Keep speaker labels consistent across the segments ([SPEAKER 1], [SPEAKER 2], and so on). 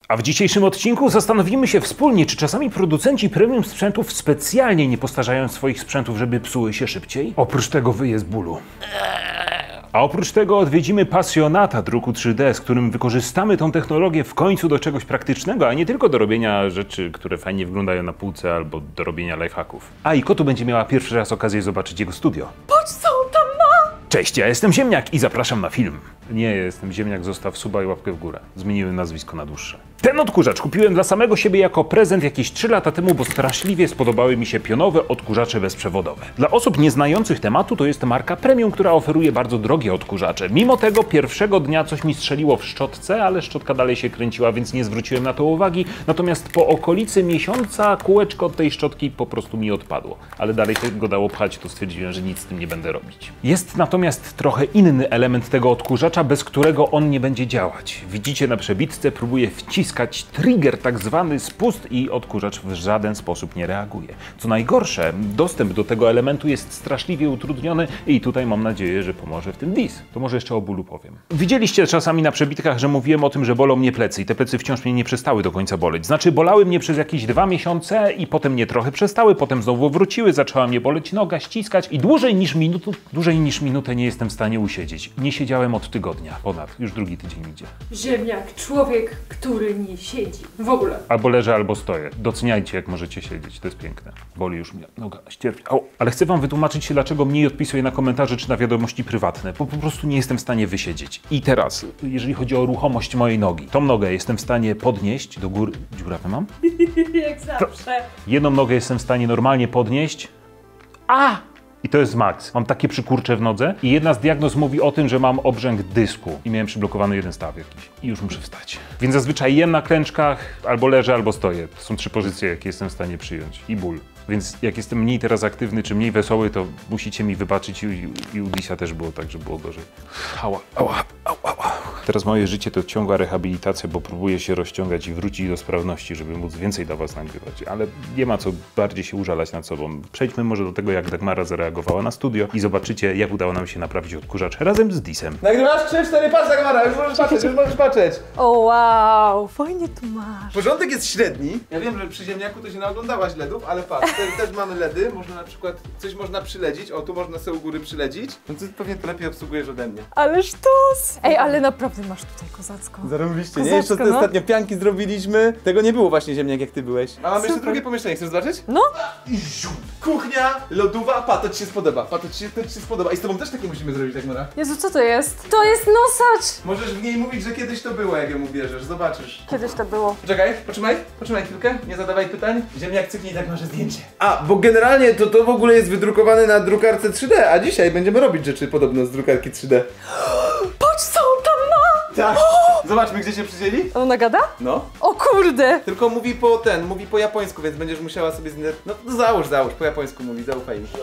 [SPEAKER 1] A w dzisiejszym odcinku zastanowimy się wspólnie, czy czasami producenci premium sprzętów specjalnie nie postarzają swoich sprzętów, żeby psuły się szybciej? Oprócz tego wyje z bólu. A oprócz tego odwiedzimy pasjonata druku 3D, z którym wykorzystamy tą technologię w końcu do czegoś praktycznego, a nie tylko do robienia rzeczy, które fajnie wyglądają na półce albo do robienia lifehacków. A i Kotu będzie miała pierwszy raz okazję zobaczyć jego studio.
[SPEAKER 2] Patrz, co on tam ma!
[SPEAKER 1] Cześć, ja jestem Ziemniak i zapraszam na film. Nie, jestem Ziemniak, zostaw suba i łapkę w górę. Zmieniłem nazwisko na dłuższe. Ten odkurzacz kupiłem dla samego siebie jako prezent jakieś 3 lata temu, bo straszliwie spodobały mi się pionowe odkurzacze bezprzewodowe. Dla osób nieznających tematu to jest marka premium, która oferuje bardzo drogie odkurzacze. Mimo tego pierwszego dnia coś mi strzeliło w szczotce, ale szczotka dalej się kręciła, więc nie zwróciłem na to uwagi. Natomiast po okolicy miesiąca kółeczko od tej szczotki po prostu mi odpadło. Ale dalej tego dało pchać, to stwierdziłem, że nic z tym nie będę robić. Jest natomiast trochę inny element tego odkurzacza, bez którego on nie będzie działać. Widzicie na przebitce, próbuję wciskać trigger, tak zwany spust, i odkurzacz w żaden sposób nie reaguje. Co najgorsze, dostęp do tego elementu jest straszliwie utrudniony i tutaj mam nadzieję, że pomoże w tym DIS. To może jeszcze o bólu powiem. Widzieliście czasami na przebitkach, że mówiłem o tym, że bolą mnie plecy i te plecy wciąż mnie nie przestały do końca boleć. Znaczy bolały mnie przez jakieś 2 miesiące i potem mnie trochę przestały, potem znowu wróciły, zaczęła mnie boleć noga, ściskać i dłużej niż minutę nie jestem w stanie usiedzieć. Nie siedziałem od tygodnia, ponad, już drugi tydzień idzie.
[SPEAKER 2] Ziemniak, człowiek, który nie siedzi. W ogóle.
[SPEAKER 1] Albo leżę, albo stoję. Doceniajcie, jak możecie siedzieć, to jest piękne. Boli już mnie noga, ścierpie. Ale chcę wam wytłumaczyć się, dlaczego mniej odpisuję na komentarze czy na wiadomości prywatne, bo po prostu nie jestem w stanie wysiedzieć. I teraz, jeżeli chodzi o ruchomość mojej nogi, tą nogę jestem w stanie podnieść do góry. Dziurawę mam?
[SPEAKER 2] Jak zawsze.
[SPEAKER 1] Jedną nogę jestem w stanie normalnie podnieść. I to jest maks. Mam takie przykurcze w nodze i jedna z diagnoz mówi o tym, że mam obrzęk dysku i miałem przyblokowany jeden staw jakiś. I już muszę wstać. Więc zazwyczaj jem na klęczkach, albo leżę, albo stoję. To są 3 pozycje, jakie jestem w stanie przyjąć. I ból. Więc jak jestem mniej teraz aktywny, czy mniej wesoły, to musicie mi wybaczyć i u Disia też było tak, że było gorzej. Ała. Teraz moje życie to ciągła rehabilitacja, bo próbuję się rozciągać i wrócić do sprawności, żeby móc więcej dla was nagrywać. Ale nie ma co bardziej się użalać nad sobą. Przejdźmy może do tego, jak Dagmara zareagowała na studio i zobaczycie, jak udało nam się naprawić odkurzacz razem z Disem.
[SPEAKER 3] Nagrywasz 3-4, patrz Dagmara, już możesz patrzeć.
[SPEAKER 2] O wow, fajnie tu masz.
[SPEAKER 3] Porządek jest średni. Ja wiem, że przy ziemniaku to się naoglądałaś LEDów, ale patrz, tutaj też mamy LEDy, można na przykład coś można przyledzić, o tu można sobie u góry przyledzić. No ty pewnie to lepiej obsługujesz ode mnie.
[SPEAKER 2] Ale sztos! Ej, ale naprawdę masz tutaj kozacko.
[SPEAKER 3] Zarobiliście, nie?
[SPEAKER 2] Kozacko,
[SPEAKER 3] Jeszcze ostatnio pianki zrobiliśmy. Tego nie było właśnie ziemniak jak ty byłeś. A mamy jeszcze drugie pomieszczenie, chcesz zobaczyć?
[SPEAKER 2] No.
[SPEAKER 3] Kuchnia, lodowa, to ci się spodoba, to ci się spodoba. I z tobą też takie musimy zrobić, Dagmara.
[SPEAKER 2] Jezu, co to jest? To jest nosacz!
[SPEAKER 3] Możesz w niej mówić, że kiedyś to było, jak ją ubierzesz, zobaczysz.
[SPEAKER 2] Kiedyś to było.
[SPEAKER 3] Czekaj, potrzymaj chwilkę, nie zadawaj pytań. Ziemniak cyknie i tak masz zdjęcie. Bo generalnie to w ogóle jest wydrukowane na drukarce 3D, a dzisiaj będziemy robić rzeczy podobno z drukarki 3D.
[SPEAKER 2] Patrz, co on tam ma!
[SPEAKER 3] Tak. Zobaczmy, gdzie się przydzieli.
[SPEAKER 2] Ona gada?
[SPEAKER 3] No.
[SPEAKER 2] O kurde!
[SPEAKER 3] Tylko mówi po japońsku, więc będziesz musiała sobie no załóż, po japońsku mówi, zaufaj mi.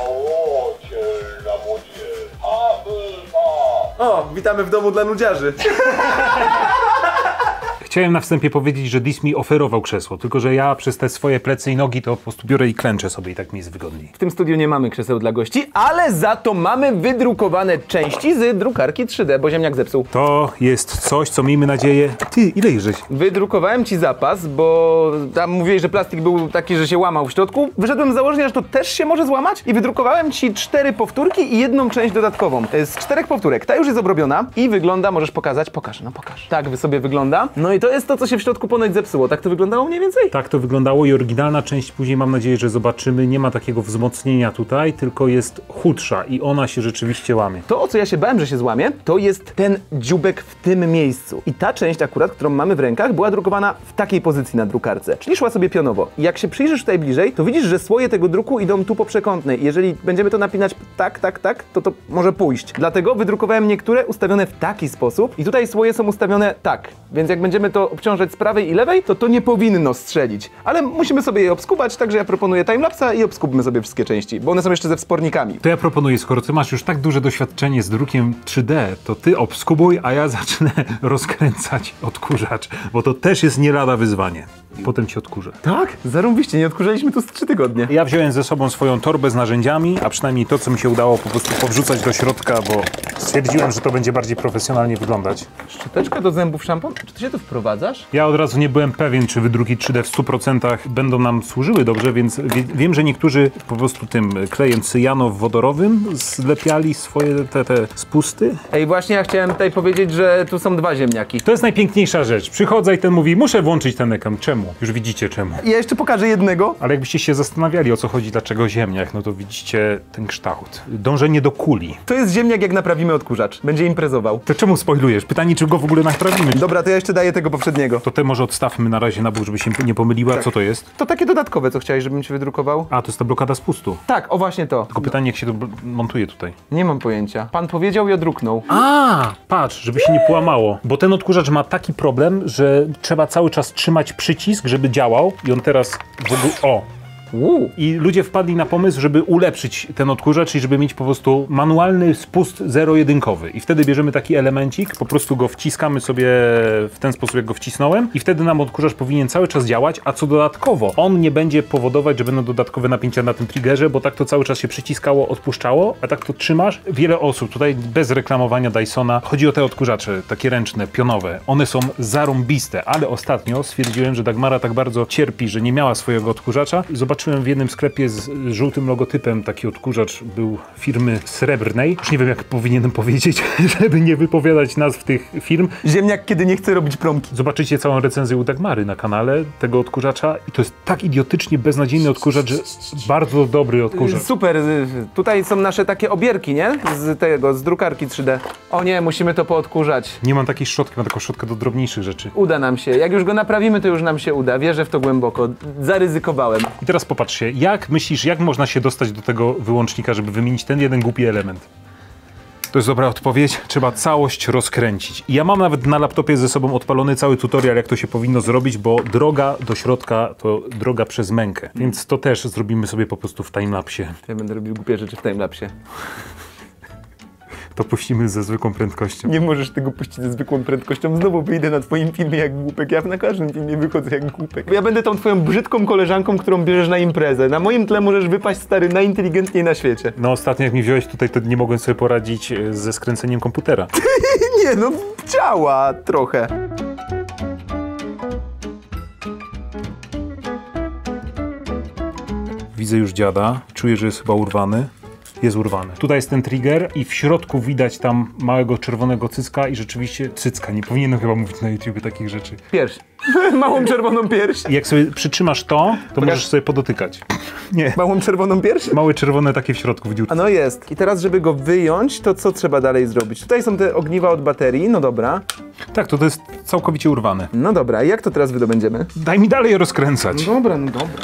[SPEAKER 3] O, witamy w domu dla nudziarzy.
[SPEAKER 1] Chciałem na wstępie powiedzieć, że Dis mi oferował krzesło, tylko że ja przez te swoje plecy i nogi to po prostu biorę i klęczę sobie i tak mi jest wygodniej.
[SPEAKER 3] W tym studiu nie mamy krzeseł dla gości, ale za to mamy wydrukowane części z drukarki 3D, bo ziemniak zepsuł.
[SPEAKER 1] To jest coś, co miejmy nadzieję... Ty, ile ich żeś?
[SPEAKER 3] Wydrukowałem ci zapas, bo tam mówiłeś, że plastik był taki, że się łamał w środku. Wyszedłem z założenia, że to też się może złamać i wydrukowałem ci 4 powtórki i jedną część dodatkową. Z 4 powtórek. Ta już jest obrobiona i wygląda, możesz pokazać, pokaż. Tak sobie wygląda. No i to jest to, co się w środku ponoć zepsuło. Tak to wyglądało mniej więcej?
[SPEAKER 1] Tak to wyglądało i oryginalna część później mam nadzieję, że zobaczymy. Nie ma takiego wzmocnienia tutaj, tylko jest chudsza i ona się rzeczywiście łamie.
[SPEAKER 3] To, o co ja się bałem, że się złamie, to jest ten dziubek w tym miejscu. I ta część akurat, którą mamy w rękach, była drukowana w takiej pozycji na drukarce. Czyli szła sobie pionowo. I jak się przyjrzysz tutaj bliżej, to widzisz, że słoje tego druku idą tu po przekątnej. Jeżeli będziemy to napinać tak, to może pójść. Dlatego wydrukowałem niektóre ustawione w taki sposób i tutaj słoje są ustawione tak. Więc jak będziemy to obciążać z prawej i lewej, to nie powinno strzelić. Ale musimy sobie je obskubać, także ja proponuję timelapsa i obskubmy sobie wszystkie części, bo one są jeszcze ze wspornikami.
[SPEAKER 1] To ja proponuję, skoro ty masz już tak duże doświadczenie z drukiem 3D, to ty obskubuj, a ja zacznę rozkręcać odkurzacz, bo to też jest nie lada wyzwanie. Potem ci odkurzę.
[SPEAKER 3] Tak? Zarąbiście, nie odkurzaliśmy to z 3 tygodnie.
[SPEAKER 1] Ja wziąłem ze sobą swoją torbę z narzędziami, a przynajmniej to, co mi się udało po prostu powrzucać do środka, bo stwierdziłem, że to będzie bardziej profesjonalnie wyglądać.
[SPEAKER 3] Szczoteczka do zębów, szampon? Czy ty się tu wprowadzasz?
[SPEAKER 1] Ja od razu nie byłem pewien, czy wydruki 3D w 100% będą nam służyły dobrze, więc wiem, że niektórzy po prostu tym klejem cyjanowo-wodorowym zlepiali swoje te spusty.
[SPEAKER 3] Ej, właśnie ja chciałem tutaj powiedzieć, że tu są 2 ziemniaki.
[SPEAKER 1] To jest najpiękniejsza rzecz. Przychodzę i ten mówi, muszę włączyć ten ekran. Czemu? Już widzicie czemu.
[SPEAKER 3] Ja jeszcze pokażę jednego.
[SPEAKER 1] Ale jakbyście się zastanawiali, o co chodzi, dlaczego ziemniak, no to widzicie ten kształt. Dążenie do kuli.
[SPEAKER 3] To jest ziemniak, jak naprawimy odkurzacz. Będzie imprezował.
[SPEAKER 1] To czemu spoilujesz? Pytanie, czy go w ogóle naprawimy?
[SPEAKER 3] Dobra, to ja jeszcze daję tego poprzedniego.
[SPEAKER 1] To te może odstawmy na razie na bok, żeby się nie pomyliła. Co to jest?
[SPEAKER 3] To takie dodatkowe, co chciałeś, żebym ci wydrukował?
[SPEAKER 1] A, to jest ta blokada spustu.
[SPEAKER 3] Tak, o właśnie to.
[SPEAKER 1] Tylko pytanie, jak się to montuje tutaj.
[SPEAKER 3] Nie mam pojęcia. Pan powiedział i odruknął.
[SPEAKER 1] A, patrz, żeby się nie połamało. Bo ten odkurzacz ma taki problem, że trzeba cały czas trzymać przycisk, żeby działał i on teraz w ogóle... O! I ludzie wpadli na pomysł, żeby ulepszyć ten odkurzacz i żeby mieć po prostu manualny spust zero-jedynkowy. I wtedy bierzemy taki elemencik, po prostu go wciskamy sobie w ten sposób, jak go wcisnąłem i wtedy nam odkurzacz powinien cały czas działać, a co dodatkowo, on nie będzie powodować, że będą dodatkowe napięcia na tym triggerze, bo tak to cały czas się przyciskało, odpuszczało, a tak to trzymasz. Wiele osób, tutaj bez reklamowania Dysona, chodzi o te odkurzacze, takie ręczne, pionowe. One są zarąbiste, ale ostatnio stwierdziłem, że Dagmara tak bardzo cierpi, że nie miała swojego odkurzacza. Zobaczyłem w jednym sklepie z żółtym logotypem taki odkurzacz był firmy srebrnej. Już nie wiem, jak powinienem powiedzieć, żeby nie wypowiadać nazw tych firm.
[SPEAKER 3] Ziemniak, kiedy nie chce robić promki.
[SPEAKER 1] Zobaczycie całą recenzję u Dagmary na kanale tego odkurzacza i to jest tak idiotycznie beznadziejny odkurzacz, że bardzo dobry odkurzacz.
[SPEAKER 3] Super, tutaj są nasze takie obierki, nie? Z drukarki 3D. O nie, musimy to poodkurzać.
[SPEAKER 1] Nie mam takiej szczotki, mam taką szczotkę do drobniejszych rzeczy.
[SPEAKER 3] Uda nam się. Jak już go naprawimy, to już nam się uda. Wierzę w to głęboko. Zaryzykowałem.
[SPEAKER 1] I teraz popatrzcie, jak myślisz, jak można się dostać do tego wyłącznika, żeby wymienić ten jeden głupi element? To jest dobra odpowiedź. Trzeba całość rozkręcić. I ja mam nawet na laptopie ze sobą odpalony cały tutorial, jak to się powinno zrobić, bo droga do środka to droga przez mękę. Więc to też zrobimy sobie po prostu w timelapsie.
[SPEAKER 3] Ja będę robił głupie rzeczy w timelapsie.
[SPEAKER 1] To puścimy ze zwykłą prędkością.
[SPEAKER 3] Nie możesz tego puścić ze zwykłą prędkością. Znowu wyjdę na twoim filmie jak głupek. Ja na każdym filmie wychodzę jak głupek. Ja będę tą twoją brzydką koleżanką, którą bierzesz na imprezę. Na moim tle możesz wypaść, stary, najinteligentniej na świecie.
[SPEAKER 1] No ostatnio jak mi wziąłeś tutaj, to nie mogłem sobie poradzić ze skręceniem komputera.
[SPEAKER 3] Nie no, działa trochę.
[SPEAKER 1] Widzę już dziada, czuję, że jest chyba urwany. Jest urwany. Tutaj jest ten trigger i w środku widać tam małego czerwonego cycka i rzeczywiście cycka. Nie powinienem chyba mówić na YouTubie takich rzeczy.
[SPEAKER 3] Pierś. Małą czerwoną pierś.
[SPEAKER 1] I jak sobie przytrzymasz to możesz sobie podotykać. Nie.
[SPEAKER 3] Małą czerwoną pierś?
[SPEAKER 1] Małe czerwone takie w środku w dziurce.
[SPEAKER 3] A no jest. I teraz, żeby go wyjąć, to co trzeba dalej zrobić? Tutaj są te ogniwa od baterii, no dobra.
[SPEAKER 1] Tak, to jest całkowicie urwane.
[SPEAKER 3] No dobra, i jak to teraz wydobędziemy?
[SPEAKER 1] Daj mi dalej rozkręcać.
[SPEAKER 3] Dobra, no dobra.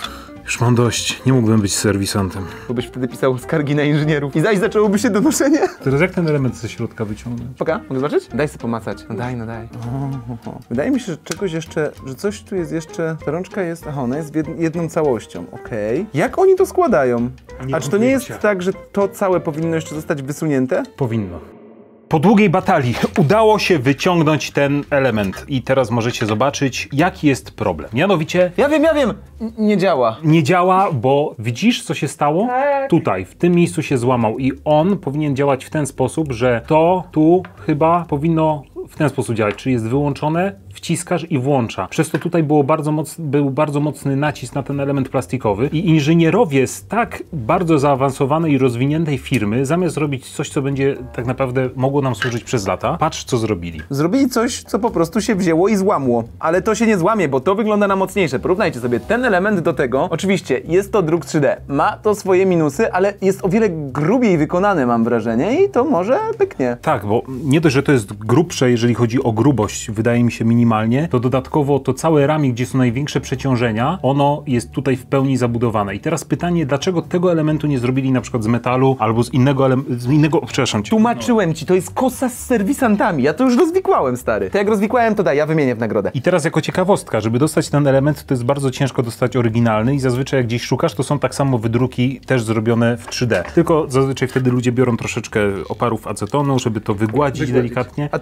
[SPEAKER 1] Już mam dość. Nie mógłbym być serwisantem.
[SPEAKER 3] Bo byś wtedy pisał skargi na inżynierów i zaś zaczęłoby się donoszenie.
[SPEAKER 1] Teraz jak ten element ze środka wyciągnąć?
[SPEAKER 3] Poka, mogę zobaczyć? Daj sobie pomacać. No daj, no daj. Wydaje mi się, że czegoś jeszcze, że coś tu jest jeszcze... Ta rączka jest, aha, ona jest jedną całością, okej. Jak oni to składają? A czy to nie jest tak, że to całe powinno jeszcze zostać wysunięte?
[SPEAKER 1] Powinno. Po długiej batalii udało się wyciągnąć ten element i teraz możecie zobaczyć, jaki jest problem. Mianowicie
[SPEAKER 3] Ja wiem! Nie działa.
[SPEAKER 1] nie działa, bo widzisz, co się stało?
[SPEAKER 2] Tak.
[SPEAKER 1] Tutaj, w tym miejscu się złamał i on powinien działać w ten sposób, że to tu chyba powinno w ten sposób działać, czyli jest wyłączone, wciskasz i włącza. Przez to tutaj był bardzo mocny nacisk na ten element plastikowy i inżynierowie z tak bardzo zaawansowanej i rozwiniętej firmy, zamiast robić coś, co będzie tak naprawdę mogło nam służyć przez lata, patrz, co zrobili.
[SPEAKER 3] Zrobili coś, co po prostu się wzięło i złamło. Ale to się nie złamie, bo to wygląda na mocniejsze. Porównajcie sobie ten element do tego. Oczywiście jest to druk 3D. Ma to swoje minusy, ale jest o wiele grubiej wykonany, mam wrażenie, i to może pyknie.
[SPEAKER 1] Tak, bo nie dość, że to jest grubsze, jeżeli chodzi o grubość, wydaje mi się minimalnie, to dodatkowo to całe ramię, gdzie są największe przeciążenia, ono jest tutaj w pełni zabudowane. I teraz pytanie, dlaczego tego elementu nie zrobili na przykład z metalu albo z innego, przepraszam cię.
[SPEAKER 3] Tłumaczyłem ci, to jest kosa z serwisantami. Ja to już rozwikłałem, stary. To jak rozwikłałem, to daj, ja wymienię w nagrodę.
[SPEAKER 1] I teraz jako ciekawostka, żeby dostać ten element, to jest bardzo ciężko dostać oryginalny i zazwyczaj jak gdzieś szukasz, to są tak samo wydruki też zrobione w 3D. Tylko zazwyczaj wtedy ludzie biorą troszeczkę oparów acetonu, żeby to wygładzić delikatnie.
[SPEAKER 3] A to wtedy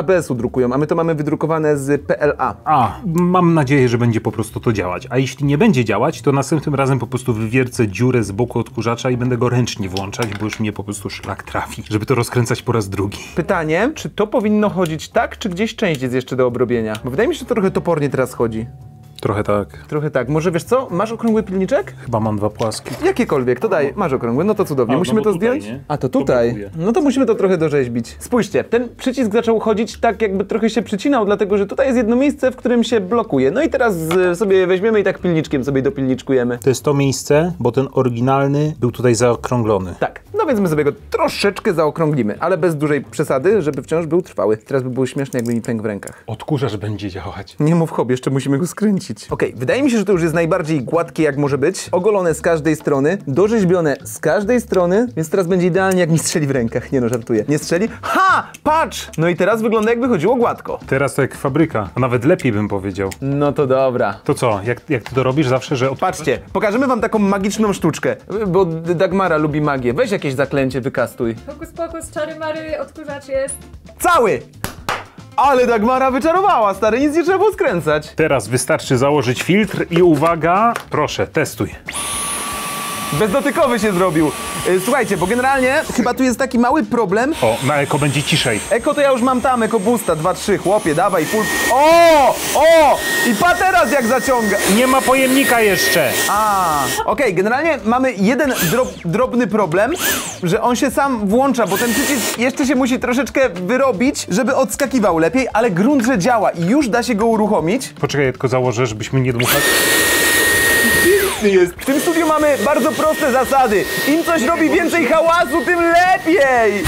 [SPEAKER 3] ABS-u drukują, a my to mamy wydrukowane z PLA.
[SPEAKER 1] Mam nadzieję, że będzie po prostu to działać. A jeśli nie będzie działać, to następnym razem po prostu wywiercę dziurę z boku odkurzacza i będę go ręcznie włączać, bo już mnie po prostu szlak trafi, żeby to rozkręcać po raz drugi.
[SPEAKER 3] Pytanie, czy to powinno chodzić tak, czy gdzieś część jest jeszcze do obrobienia? Bo wydaje mi się, że to trochę topornie teraz chodzi.
[SPEAKER 1] Trochę tak.
[SPEAKER 3] Trochę tak. Może wiesz co? Masz okrągły pilniczek?
[SPEAKER 1] Chyba mam 2 płaskie.
[SPEAKER 3] Jakiekolwiek, to daj. Masz okrągły, no to cudownie.
[SPEAKER 1] No
[SPEAKER 3] Musimy
[SPEAKER 1] bo
[SPEAKER 3] to
[SPEAKER 1] tutaj,
[SPEAKER 3] zdjąć?
[SPEAKER 1] nie?
[SPEAKER 3] A to
[SPEAKER 1] To
[SPEAKER 3] tutaj.
[SPEAKER 1] brakuje.
[SPEAKER 3] No to musimy to trochę dorzeźbić. Spójrzcie, ten przycisk zaczął chodzić tak, jakby trochę się przycinał, dlatego że tutaj jest jedno miejsce, w którym się blokuje. No i teraz sobie weźmiemy i tak pilniczkiem sobie dopilniczkujemy.
[SPEAKER 1] To jest to miejsce, bo ten oryginalny był tutaj zaokrąglony.
[SPEAKER 3] Tak, no więc my sobie go troszeczkę zaokrąglimy, ale bez dużej przesady, żeby wciąż był trwały. Teraz by było śmieszne, jakby mi pękł w rękach.
[SPEAKER 1] Odkurzacz będzie działać.
[SPEAKER 3] Nie mów hop, jeszcze musimy go skręcić. Okej, wydaje mi się, że to już jest najbardziej gładkie jak może być. Ogolone z każdej strony, dorzeźbione z każdej strony, więc teraz będzie idealnie jak mi strzeli w rękach. Nie no, żartuję. Nie strzeli? Ha! Patrz! No i teraz wygląda jakby chodziło gładko.
[SPEAKER 1] Teraz to jak fabryka, a nawet lepiej bym powiedział.
[SPEAKER 3] No to dobra.
[SPEAKER 1] To co, jak ty to robisz zawsze, że...
[SPEAKER 3] Patrzcie, pokażemy wam taką magiczną sztuczkę, bo Dagmara lubi magię. Weź jakieś zaklęcie, wykastuj.
[SPEAKER 2] Hokus pokus, czary mary, odkurzacz jest.
[SPEAKER 3] Cały! Ale Dagmara wyczarowała, stary, nic nie trzeba było skręcać.
[SPEAKER 1] Teraz wystarczy założyć filtr i uwaga, proszę, testuj.
[SPEAKER 3] Bezdotykowy się zrobił. Słuchajcie, bo generalnie chyba tu jest taki mały problem.
[SPEAKER 1] O, na eko będzie ciszej.
[SPEAKER 3] Eko to ja już mam tam, Eko Boosta, 2-3, chłopie, dawaj, full... O! I pa teraz jak zaciąga.
[SPEAKER 1] Nie ma pojemnika jeszcze.
[SPEAKER 3] Okej, generalnie mamy jeden drobny problem, że on się sam włącza, bo ten przycisk jeszcze się musi troszeczkę wyrobić, żeby odskakiwał lepiej, ale grunt, że działa i już da się go uruchomić.
[SPEAKER 1] Poczekaj, ja tylko założę, żebyśmy nie dmuchali.
[SPEAKER 3] Jest. W tym studiu mamy bardzo proste zasady. Im coś robi więcej hałasu, tym lepiej!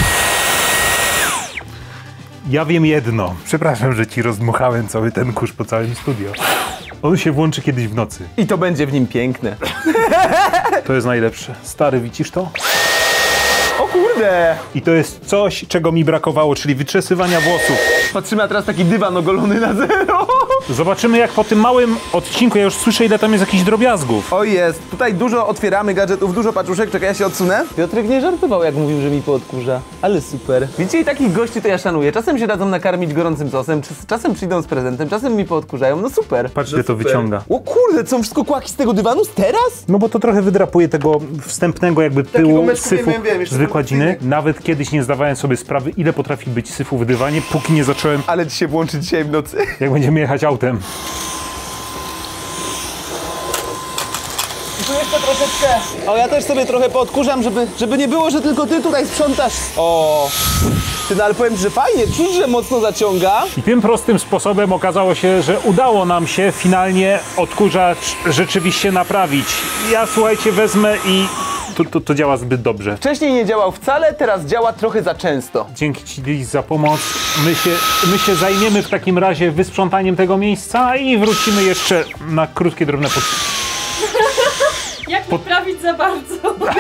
[SPEAKER 1] Ja wiem jedno. Przepraszam, że ci rozdmuchałem cały ten kurz po całym studio. On się włączy kiedyś w nocy.
[SPEAKER 3] I to będzie w nim piękne.
[SPEAKER 1] To jest najlepsze. Stary, widzisz to?
[SPEAKER 3] O kurde!
[SPEAKER 1] I to jest coś, czego mi brakowało, czyli wyczesywania włosów.
[SPEAKER 3] Patrzymy, a teraz taki dywan ogolony na zero.
[SPEAKER 1] Zobaczymy, jak po tym małym odcinku, ja już słyszę, ile tam jest jakichś drobiazgów.
[SPEAKER 3] O jest, tutaj dużo otwieramy gadżetów, dużo paczuszek, czekaj, ja się odsunę. Piotrek nie żartował, jak mówił, że mi poodkurza, ale super. Widzicie, i takich gości to ja szanuję. Czasem się dadzą nakarmić gorącym sosem, czasem przyjdą z prezentem, czasem mi poodkurzają, no super.
[SPEAKER 1] Patrz, ile to wyciąga.
[SPEAKER 3] O kurde, są wszystko kłaki z tego dywanu teraz?
[SPEAKER 1] No bo to trochę wydrapuje tego wstępnego jakby pyłu,
[SPEAKER 3] meczku
[SPEAKER 1] syfu
[SPEAKER 3] wiem, jeszcze
[SPEAKER 1] z wykładziny. Nawet kiedyś nie zdawałem sobie sprawy, ile potrafi być syfu w dywanie, póki nie zacząłem,
[SPEAKER 3] Ale ci się włączy dzisiaj w nocy.
[SPEAKER 1] jak będziemy jechać autem.
[SPEAKER 3] I tu jeszcze troszeczkę. O, ja też sobie trochę poodkurzam, żeby nie było, że tylko ty tutaj sprzątasz. O. Ty, no ale powiem ci, że fajnie, czuć, że mocno zaciąga.
[SPEAKER 1] I tym prostym sposobem okazało się, że udało nam się finalnie odkurzacz rzeczywiście naprawić. Ja, słuchajcie, wezmę i to działa zbyt dobrze.
[SPEAKER 3] Wcześniej nie działał wcale, teraz działa trochę za często.
[SPEAKER 1] Dzięki ci, Liz, za pomoc. My się zajmiemy w takim razie wysprzątaniem tego miejsca i wrócimy jeszcze na krótkie, drobne
[SPEAKER 2] Jak poprawić za bardzo?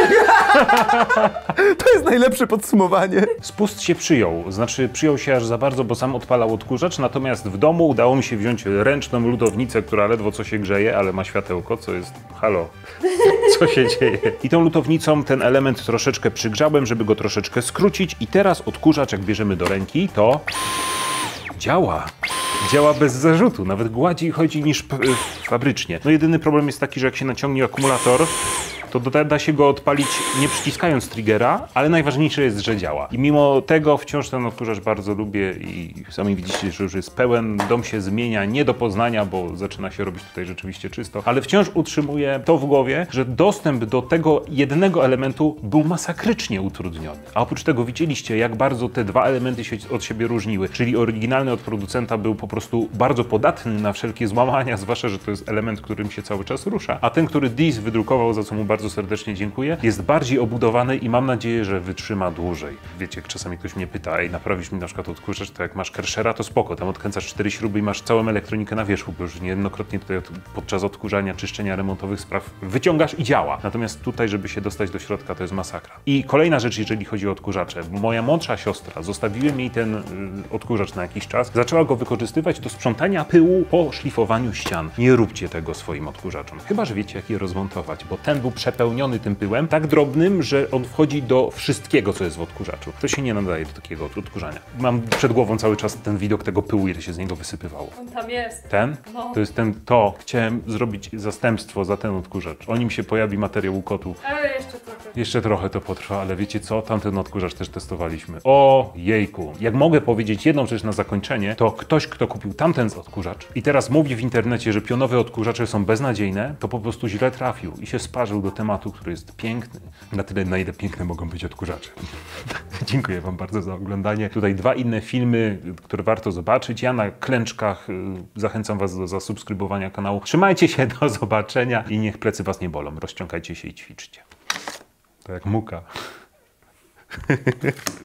[SPEAKER 3] To jest najlepsze podsumowanie.
[SPEAKER 1] Spust się przyjął, znaczy przyjął się aż za bardzo, bo sam odpalał odkurzacz, natomiast w domu udało mi się wziąć ręczną lutownicę, która ledwo co się grzeje, ale ma światełko, co jest... Halo, co się dzieje? I tą lutownicą ten element troszeczkę przygrzałem, żeby go troszeczkę skrócić i teraz odkurzacz, jak bierzemy do ręki, to działa. Działa bez zarzutu, nawet gładziej chodzi niż fabrycznie. No jedyny problem jest taki, że jak się naciągnie akumulator, to da się go odpalić nie przyciskając triggera, ale najważniejsze jest, że działa. I mimo tego wciąż ten odkurzacz bardzo lubię i sami widzicie, że już jest pełen, dom się zmienia nie do poznania, bo zaczyna się robić tutaj rzeczywiście czysto, ale wciąż utrzymuję to w głowie, że dostęp do tego jednego elementu był masakrycznie utrudniony. A oprócz tego widzieliście, jak bardzo te dwa elementy się od siebie różniły, czyli oryginalny od producenta był po prostu bardzo podatny na wszelkie złamania, zwłaszcza, że to jest element, którym się cały czas rusza, a ten, który Diz wydrukował, za co mu bardzo serdecznie dziękuję, jest bardziej obudowany i mam nadzieję, że wytrzyma dłużej. Wiecie, jak czasami ktoś mnie pyta, ej, naprawisz mi na przykład odkurzacz, to jak masz Kershera, to spoko, tam odkręcasz 4 śruby i masz całą elektronikę na wierzchu, bo już niejednokrotnie tutaj podczas odkurzania, czyszczenia remontowych spraw wyciągasz i działa. Natomiast tutaj, żeby się dostać do środka, to jest masakra. I kolejna rzecz, jeżeli chodzi o odkurzacze. Moja młodsza siostra, zostawiłem jej ten odkurzacz na jakiś czas, zaczęła go wykorzystywać do sprzątania pyłu po szlifowaniu ścian. Nie róbcie tego swoim odkurzaczom. Chyba że wiecie, jak je rozmontować, bo ten był przepełniony tym pyłem, tak drobnym, że on wchodzi do wszystkiego, co jest w odkurzaczu. To się nie nadaje do takiego odkurzania. Mam przed głową cały czas ten widok tego pyłu, ile się z niego wysypywało.
[SPEAKER 2] On tam jest.
[SPEAKER 1] Ten?
[SPEAKER 2] No.
[SPEAKER 1] To jest to. Chciałem zrobić zastępstwo za ten odkurzacz. O nim się pojawi materiał u kotów.
[SPEAKER 2] Ale jeszcze trochę.
[SPEAKER 1] Jeszcze trochę to potrwa, ale wiecie co? Tamten odkurzacz też testowaliśmy. O jejku. Jak mogę powiedzieć jedną rzecz na zakończenie, to ktoś, kto kupił tamten odkurzacz i teraz mówi w internecie, że pionowe odkurzacze są beznadziejne, to po prostu źle trafił i się sparzył do tematu, który jest piękny. Na tyle, na ile piękne mogą być odkurzacze. Dziękuję wam bardzo za oglądanie. Tutaj 2 inne filmy, które warto zobaczyć. Ja na klęczkach zachęcam was do zasubskrybowania kanału. Trzymajcie się, do zobaczenia i niech plecy was nie bolą. Rozciągajcie się i ćwiczcie. To jak muka.